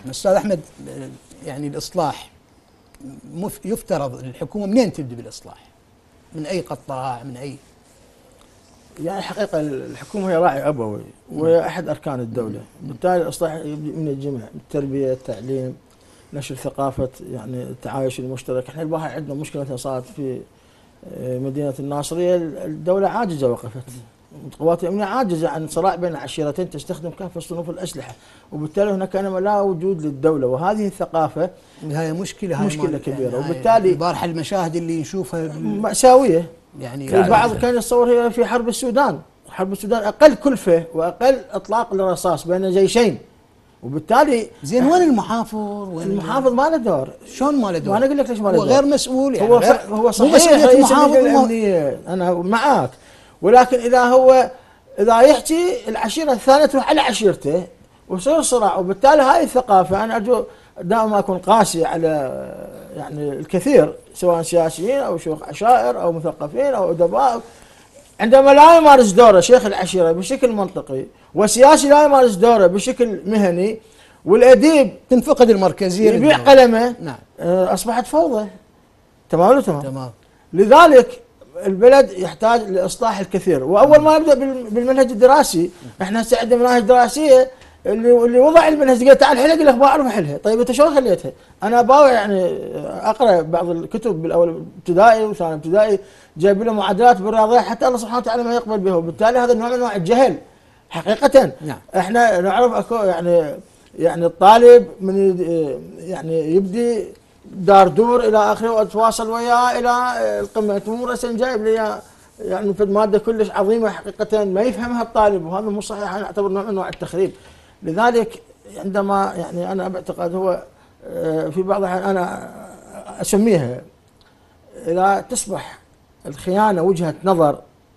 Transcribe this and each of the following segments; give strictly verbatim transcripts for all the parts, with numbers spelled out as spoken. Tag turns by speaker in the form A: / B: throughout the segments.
A: استاذ احمد، يعني الاصلاح يفترض الحكومه منين تبدي بالاصلاح؟ من اي قطاع؟ من اي؟
B: يعني حقيقه الحكومه هي راعي ابوي وهي احد اركان الدوله، بالتالي الاصلاح يبدي من الجميع، التربيه، التعليم، نشر ثقافه يعني التعايش المشترك. احنا البارحه عندنا مشكله مثلا صارت في مدينه الناصريه، الدوله عاجزه وقفت، القوات الامنيه عاجزه عن صراع بين عشيرتين تستخدم كافه صنوف الاسلحه، وبالتالي هناك لا وجود للدوله، وهذه الثقافه
A: هاي مشكله، هاي
B: مشكله كبيره.
A: يعني
B: وبالتالي
A: البارحه المشاهد اللي نشوفها
B: مأساويه،
A: يعني
B: البعض كان يتصور هي في حرب السودان، حرب السودان اقل كلفه واقل اطلاق للرصاص بين جيشين، وبالتالي
A: زين وين المحافظ؟ وين
B: المحافظ ما له دور؟
A: شلون ما له دور؟
B: ما انا اقول لك ليش ما له
A: هو
B: دور؟
A: غير مسؤول، يعني
B: هو
A: غير
B: هو صحيح
A: مسؤولية
B: رئيس
A: المحافظ
B: الامنيه، انا معاك، ولكن اذا هو اذا يحكي العشيره الثانيه تروح على عشيرته ويصير صراع، وبالتالي هاي الثقافه انا ارجو دائما اكون قاسي على يعني الكثير سواء سياسيين او شيوخ عشائر او مثقفين او ادباء، عندما لا يمارس دوره شيخ العشيره بشكل منطقي، والسياسي لا يمارس دوره بشكل مهني، والاديب
A: تنفقد المركزيه،
B: يبيع قلمه،
A: نعم
B: اصبحت فوضى. تمام ولا تمام؟
A: تمام.
B: لذلك البلد يحتاج لاصلاح الكثير، واول ما نبدا بالمنهج الدراسي، احنا هسه عندنا مناهج دراسيه اللي اللي وضع المنهج قال تعال حلها، قال لك ما اعرف احلها، طيب انت شلون خليتها؟ انا باوع يعني اقرا بعض الكتب بالاول ابتدائي وثاني ابتدائي جايب له معادلات بالرياضيات حتى الله سبحانه وتعالى ما يقبل بها، وبالتالي هذا نوع من انواع الجهل حقيقه.
A: نعم.
B: احنا نعرف اكو يعني يعني الطالب من يعني يبدي دار دور الى اخره واتواصل وياه الى القمه، مو راسا جايب لي يعني في ماده كلش عظيمه حقيقه ما يفهمها الطالب، وهذا مو صحيح، انا اعتبر نوع من انواع التخريب. لذلك عندما يعني انا بعتقد هو في بعض الاحيان انا اسميها اذا تصبح الخيانه وجهه نظر،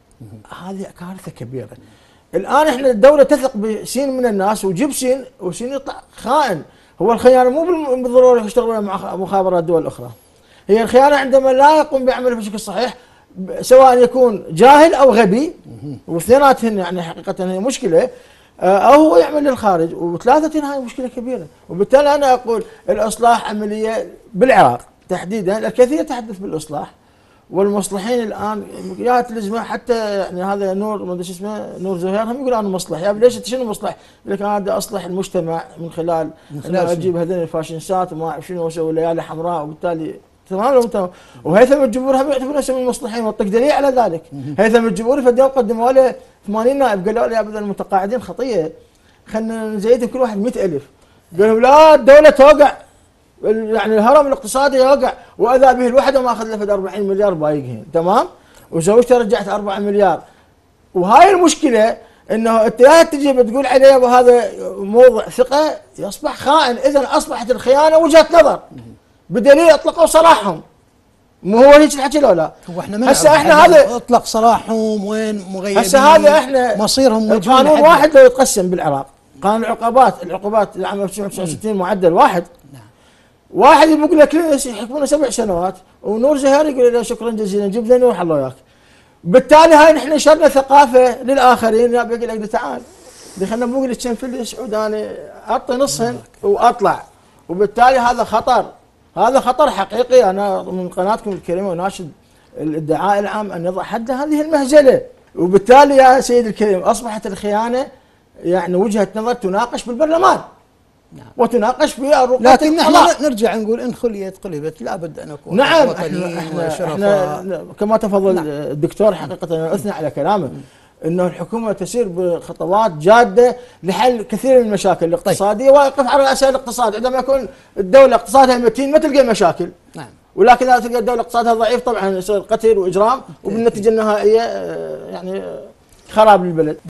B: هذه كارثه كبيره. الان احنا الدوله تثق بسين من الناس وجيب سين وسين يطلع خائن. هو الخيانه مو بالضروره يشتغلون مع مخابرات دول اخرى، هي الخيانه عندما لا يقوم بعمله بشكل صحيح، سواء يكون جاهل او غبي، واثنيناتهن يعني حقيقه هي مشكله، او هو يعمل للخارج، وثلاثتين هاي مشكله كبيره. وبالتالي انا اقول الاصلاح عمليه بالعراق تحديدا، الكثير يتحدث بالاصلاح، والمصلحين الان يا تلزمه، حتى يعني هذا نور ما ادري شو اسمه، نور زهير هم يقول انا مصلح، يا ليش انت شنو مصلح؟ يقول لك انا بدي اصلح المجتمع من خلال ان اجيب هذول الفاشنسات وما اعرف شنو واسوي ليالي حمراء، وبالتالي تمام ولا تمام. وهيثم الجمهور هم يعتبرون نفسهم المصلحين، واعطيك دليل على ذلك. هيثم الجمهور في اليوم قدموا له ثمانين نائب، قالوا له يا بدل المتقاعدين خطيه خلينا نزيدهم كل واحد مئة ألف، قالوا لا الدوله توقع، يعني الهرم الاقتصادي يوقع، واذا به الوحده ما اخذ له فد أربعين مليار بايقهن، تمام؟ وزوجته رجعت أربعة مليار. وهاي المشكله انه انت يا تجي بتقول عليه وهذا موضع ثقه يصبح خائن، اذا اصبحت الخيانه وجهه نظر بدليل اطلقوا سراحهم. مو هو هيك الحكي لو لا؟
A: هو احنا ما
B: هسه احنا هذا
A: اطلق سراحهم وين مغيبين،
B: هسه هذا احنا
A: مصيرهم
B: قانون واحد لو يتقسم بالعراق، قانون العقوبات، العقوبات العام ألف وتسعمئة وتسعة وستين معدل واحد.
A: نعم. واحد
B: يقول لك ليش يحكمونه سبع سنوات، ونور زهير يقول له شكرا جزيلا جيب لنا نروح الله وياك. بالتالي هاي نحن نشرنا ثقافه للاخرين، يا بيقول لك تعال خلينا نقول لك كم فلس عود انا اعطي نصهن واطلع، وبالتالي هذا خطر، هذا خطر حقيقي. انا من قناتكم الكريمه وناشد الدعاء العام ان يضع حد هذه المهزله. وبالتالي يا سيدي الكريم اصبحت الخيانه يعني وجهه نظر تناقش بالبرلمان. نعم. وتناقش في الرقعة،
A: لكن نحن نرجع نقول ان خليت قلبت لابد ان نكون
B: نعم. احنا, احنا, احنا كما تفضل نعم. الدكتور حقيقه اثنى على كلامه انه الحكومه تسير بخطوات جاده لحل كثير من المشاكل الاقتصاديه، ويقف على راسها الاقتصاد. عندما يكون الدوله اقتصادها متين ما تلقى مشاكل. نعم. ولكن اذا تلقى الدوله اقتصادها ضعيف طبعا يصير قتل واجرام، وبالنتيجه النهائيه يعني خراب للبلد.